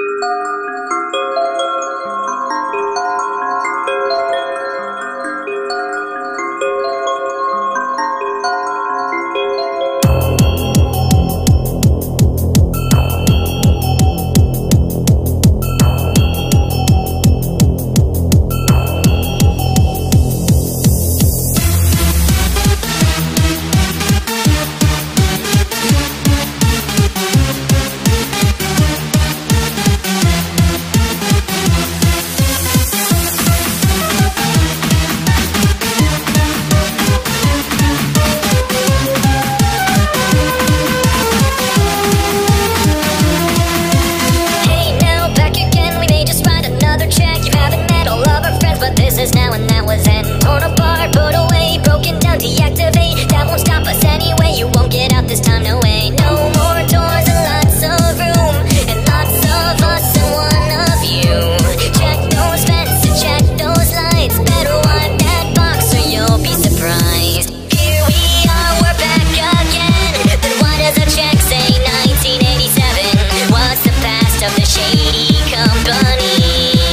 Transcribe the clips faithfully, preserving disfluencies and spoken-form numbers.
Is now and that was then. Torn apart, put away, broken down, deactivate. That won't stop us anyway. You won't get out this time, no way. No more doors and lots of room, and lots of us and one of you. Check those vents and check those lights. Better wipe that box or you'll be surprised. Here we are, we're back again. But what does a check say? nineteen eighty-seven. What's the past of the shady company?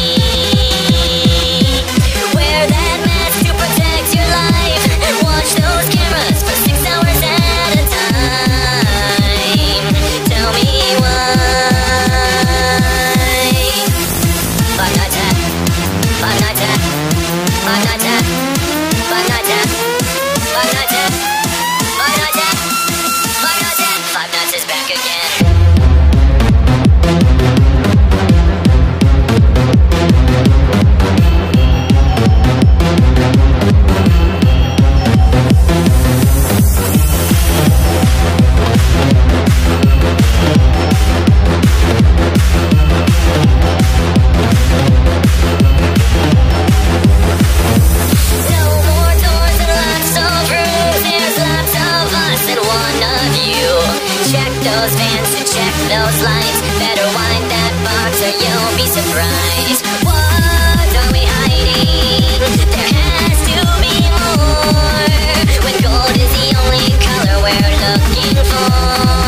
Those vans and check those lights. Better wind that box or you'll be surprised. What are we hiding? There has to be more. When gold is the only color we're looking for.